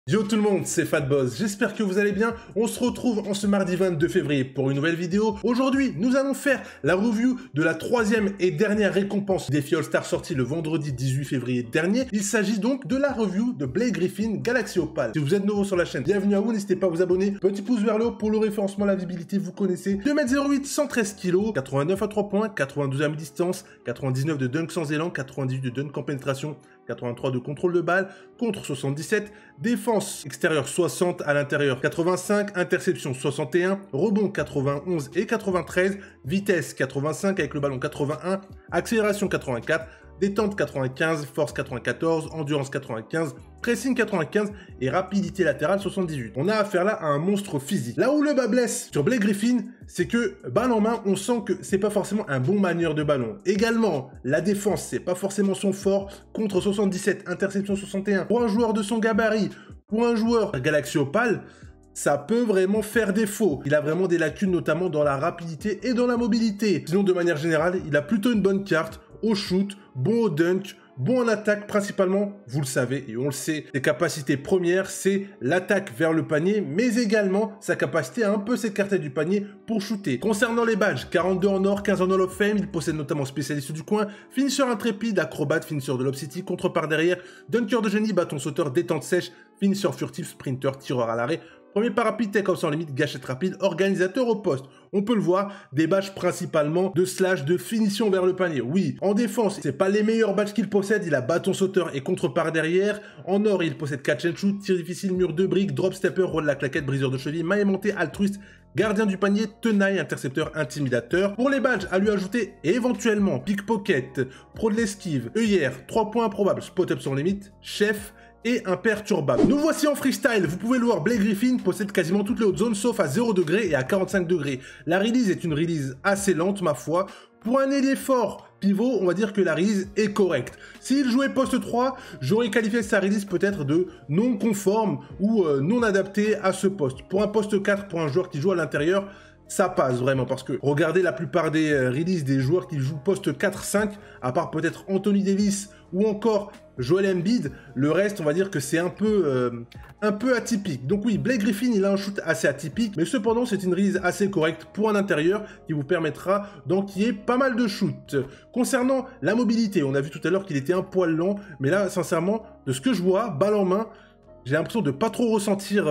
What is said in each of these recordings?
Yo tout le monde, c'est Fatboss, j'espère que vous allez bien. On se retrouve en ce mardi 22 février pour une nouvelle vidéo. Aujourd'hui, nous allons faire la review de la troisième et dernière récompense des défi All-Star sorti le vendredi 18 février dernier. Il s'agit donc de la review de Blake Griffin Galaxy Opal. Si vous êtes nouveau sur la chaîne, bienvenue à vous, n'hésitez pas à vous abonner. Petit pouce vers le haut pour le référencement, la visibilité, vous connaissez. 2m08, 113 kg, 89 à 3 points, 92 à mi-distance, 99 de dunk sans élan, 98 de dunk en pénétration, 83 de contrôle de balle, contre 77, défense extérieure 60, à l'intérieur 85, interception 61, rebond 91 et 93, vitesse 85 avec le ballon 81, accélération 84, détente 95, force 94, endurance 95, pressing 95 et rapidité latérale 78. On a affaire là à un monstre physique. Là où le bas blesse sur Blake Griffin, c'est que balle en main, on sent que c'est pas forcément un bon manieur de ballon. Également, la défense, c'est pas forcément son fort. Contre 77, interception 61. Pour un joueur de son gabarit, pour un joueur Galaxy Opal, ça peut vraiment faire défaut. Il a vraiment des lacunes, notamment dans la rapidité et dans la mobilité. Sinon, de manière générale, il a plutôt une bonne carte au shoot, bon au dunk, bon en attaque principalement, vous le savez et on le sait, ses capacités premières, c'est l'attaque vers le panier, mais également sa capacité à un peu s'écarter du panier pour shooter. Concernant les badges, 42 en or, 15 en Hall of Fame, il possède notamment spécialiste du coin, finisseur intrépide, acrobate, finisseur de Lob City, contre par derrière, dunker de génie, bâton sauteur, détente sèche, finisseur furtif, sprinter, tireur à l'arrêt, premier parapluie, take-off sans limite, gâchette rapide, organisateur au poste. On peut le voir, des badges principalement de slash, de finition vers le panier. Oui, en défense, c'est pas les meilleurs badges qu'il possède. Il a bâton sauteur et contre par derrière. En or, il possède catch and shoot, tir difficile, mur de briques, drop stepper, rôle de la claquette, briseur de cheville, maille aimantée, altruiste, gardien du panier, tenaille, intercepteur, intimidateur. Pour les badges, à lui ajouter éventuellement pickpocket, pro de l'esquive, œillère, 3 points improbables, spot-up sans limite, chef, et imperturbable. Nous voici en freestyle, vous pouvez le voir, Blake Griffin possède quasiment toutes les hautes zones sauf à 0 degré et à 45 degrés. La release est une release assez lente ma foi. Pour un ailier fort pivot, on va dire que la release est correcte. S'il jouait poste 3, j'aurais qualifié sa release peut-être de non conforme ou non adaptée à ce poste. Pour un poste 4, pour un joueur qui joue à l'intérieur, ça passe vraiment parce que regardez la plupart des releases des joueurs qui jouent poste 4-5, à part peut-être Anthony Davis ou encore Joel Embiid, le reste on va dire que c'est un peu atypique. Donc oui, Blake Griffin il a un shoot assez atypique, mais cependant c'est une release assez correcte pour un intérieur qui vous permettra d'enquiller pas mal de shoots. Concernant la mobilité, on a vu tout à l'heure qu'il était un poil lent, mais là sincèrement, de ce que je vois, balle en main, j'ai l'impression de pas trop ressentir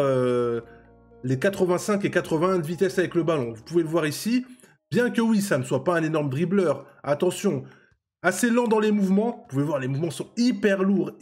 les 85 et 81 de vitesse avec le ballon. Vous pouvez le voir ici, bien que oui, ça ne soit pas un énorme dribbleur, attention, assez lent dans les mouvements, vous pouvez voir les mouvements sont hyper lourds,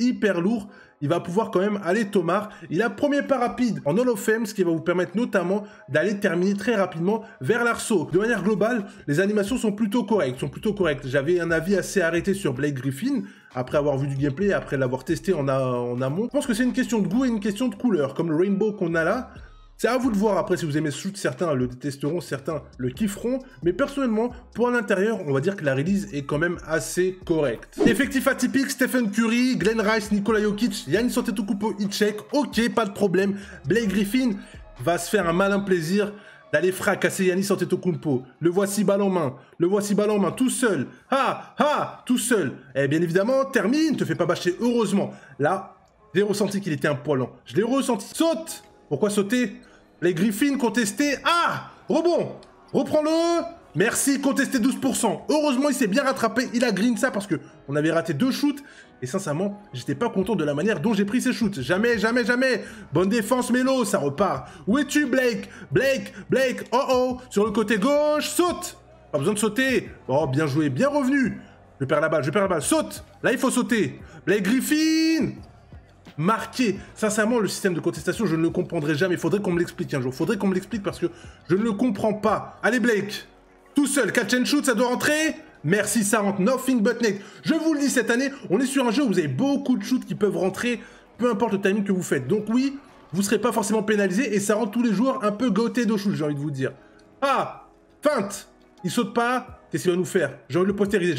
il va pouvoir quand même aller tomard. Il a premier pas rapide en Hall of Fame, ce qui va vous permettre notamment d'aller terminer très rapidement vers l'arceau. De manière globale, les animations sont plutôt correctes, J'avais un avis assez arrêté sur Blake Griffin, après avoir vu du gameplay, après l'avoir testé en amont. Je pense que c'est une question de goût et une question de couleur, comme le rainbow qu'on a là. C'est à vous de voir après si vous aimez ce shoot, certains le détesteront, certains le kifferont, mais personnellement, pour l'intérieur, on va dire que la release est quand même assez correcte. Effectif atypique, Stephen Curry, Glenn Rice, Nikola Jokic, Giannis Antetokounmpo, Hitchek, ok, pas de problème. Blake Griffin va se faire un malin plaisir d'aller fracasser Giannis Antetokounmpo. Le voici balle en main, tout seul. Tout seul. Et bien évidemment, termine, te fais pas bâcher, heureusement. Là, j'ai ressenti qu'il était un poil lent. Je l'ai ressenti. Saute! Pourquoi sauter? Les Griffins contestés. Ah! Rebond! Reprends-le! Merci, contesté 12%. Heureusement, il s'est bien rattrapé. Il a green ça parce que on avait raté 2 shoots. Et sincèrement, j'étais pas content de la manière dont j'ai pris ces shoots. Jamais. Bonne défense, Melo, ça repart. Où es-tu, Blake? Blake. Oh. Sur le côté gauche, saute! Pas besoin de sauter. Oh, bien joué, bien revenu. Je perds la balle. Saute! Là, il faut sauter. Blake Griffin! Marqué. Sincèrement, le système de contestation, je ne le comprendrai jamais. Il faudrait qu'on me l'explique un jour. Parce que je ne le comprends pas. Allez, Blake. Tout seul, catch and shoot, ça doit rentrer. Merci, ça rentre. Nothing but net. Je vous le dis, cette année, on est sur un jeu où vous avez beaucoup de shoots qui peuvent rentrer, peu importe le timing que vous faites. Donc oui, vous ne serez pas forcément pénalisé et ça rend tous les joueurs un peu gâtés de shoot, j'ai envie de vous dire. Ah, feinte. Il saute pas. Qu'est-ce qu'il va nous faire? J'ai envie de le postériser.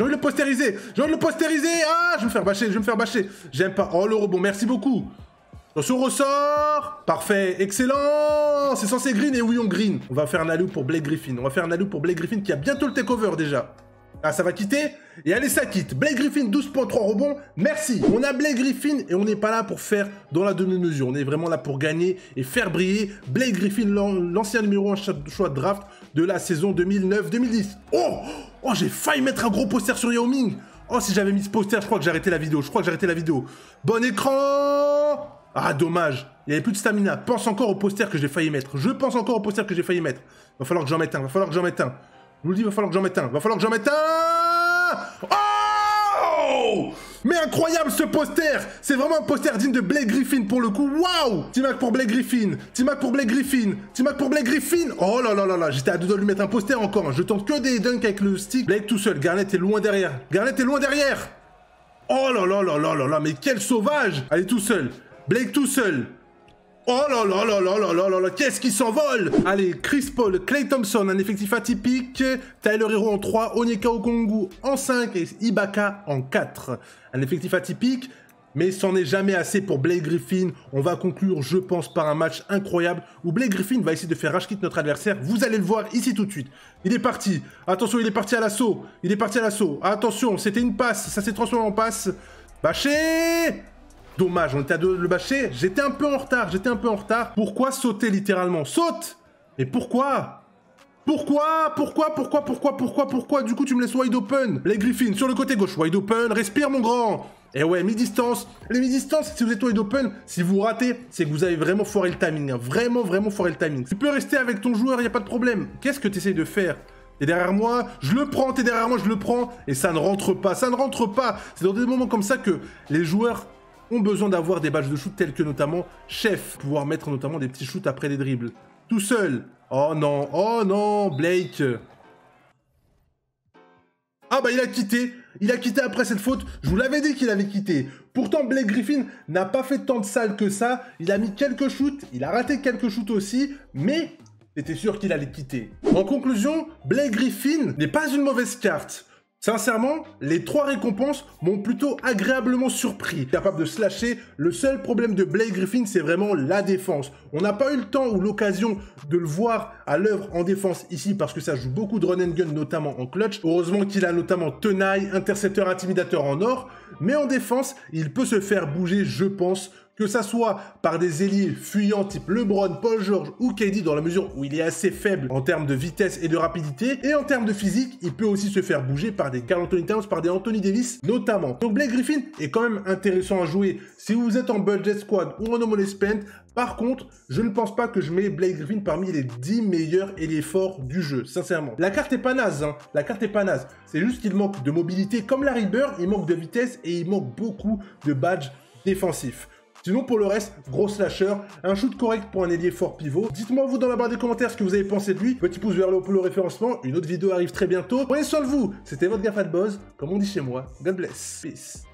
Ah, je vais me faire bâcher. J'aime pas. Oh, le rebond, merci beaucoup. Attention, ressort. Parfait, excellent. C'est censé green et oui, on green. On va faire un alley pour Blake Griffin. Qui a bientôt le takeover déjà. Ah, ça va quitter. Et allez, ça quitte. Blake Griffin, 12.3 rebonds. Merci. On a Blake Griffin et on n'est pas là pour faire dans la demi-mesure. On est vraiment là pour gagner et faire briller Blake Griffin, l'ancien numéro 1 choix de draft de la saison 2009-2010. Oh, j'ai failli mettre un gros poster sur Yao Ming. Oh, si j'avais mis ce poster, je crois que j'ai arrêté la vidéo. Bon écran. Ah, dommage. Il n'y avait plus de stamina. Pense encore au poster que j'ai failli mettre. Va falloir que j'en mette un. Je vous le dis, va falloir que j'en mette un. Oh! Mais incroyable ce poster! C'est vraiment un poster digne de Blake Griffin pour le coup. Waouh! T-Mac pour Blake Griffin. Oh là là là là, j'étais à deux doigts de lui mettre un poster encore. Je tente que des dunks avec le stick. Blake tout seul, Garnett est loin derrière. Oh là là là là là là, mais quel sauvage! Allez, tout seul. Blake tout seul. Oh là là là là là là là là, qu'est-ce qui s'envole! Allez, Chris Paul, Klay Thompson, un effectif atypique, Tyler Hero en 3, Onyeka Okongwu en 5 et Ibaka en 4. Un effectif atypique, mais c'en est jamais assez pour Blake Griffin. On va conclure, je pense, par un match incroyable où Blake Griffin va essayer de faire rage-quit notre adversaire. Vous allez le voir ici tout de suite. Il est parti. Attention, il est parti à l'assaut. Attention, c'était une passe. Ça s'est transformé en passe. Bâché! Dommage, on était à deux de le bâcher. J'étais un peu en retard. Pourquoi sauter littéralement? Saute! Et pourquoi? Pourquoi? Du coup, tu me laisses wide open. Blake Griffin, sur le côté gauche, wide open. Respire, mon grand. Et ouais, mi-distance. Les mi-distances, si vous êtes wide open, si vous ratez, c'est que vous avez vraiment foiré le timing. Vraiment foiré le timing. Tu peux rester avec ton joueur, il n'y a pas de problème. Qu'est-ce que tu essayes de faire? T'es derrière moi, je le prends, t'es derrière moi, je le prends. Et ça ne rentre pas. C'est dans des moments comme ça que les joueurs ont besoin d'avoir des badges de shoot tels que notamment Chef, pouvoir mettre notamment des petits shoots après les dribbles. Tout seul. Oh non, Blake. Ah bah il a quitté après cette faute, je vous l'avais dit qu'il avait quitté. Pourtant Blake Griffin n'a pas fait tant de salles que ça, il a mis quelques shoots, il a raté quelques shoots aussi, mais c'était sûr qu'il allait quitter. En conclusion, Blake Griffin n'est pas une mauvaise carte. Sincèrement, les 3 récompenses m'ont plutôt agréablement surpris. Capable de slasher, le seul problème de Blake Griffin, c'est vraiment la défense. On n'a pas eu le temps ou l'occasion de le voir à l'œuvre en défense ici parce que ça joue beaucoup de run and gun, notamment en clutch. Heureusement qu'il a notamment tenaille, intercepteur, intimidateur en or. Mais en défense, il peut se faire bouger, je pense, que ça soit par des ailiers fuyants type LeBron, Paul George ou KD dans la mesure où il est assez faible en termes de vitesse et de rapidité. Et en termes de physique, il peut aussi se faire bouger par des Karl Anthony Towns, par des Anthony Davis notamment. Donc Blake Griffin est quand même intéressant à jouer si vous êtes en budget squad ou en no money spent. Par contre, je ne pense pas que je mets Blake Griffin parmi les 10 meilleurs ailiers forts du jeu, sincèrement. La carte est pas naze, hein. C'est juste qu'il manque de mobilité comme Larry Bird, il manque de vitesse et il manque beaucoup de badges défensifs. Sinon, pour le reste, gros slasher, un shoot correct pour un ailier fort pivot. Dites-moi vous dans la barre des commentaires ce que vous avez pensé de lui. Petit pouce vers le haut pour le référencement. Une autre vidéo arrive très bientôt. Prenez soin de vous. C'était votre GaFatBuzz. Comme on dit chez moi, God bless. Peace.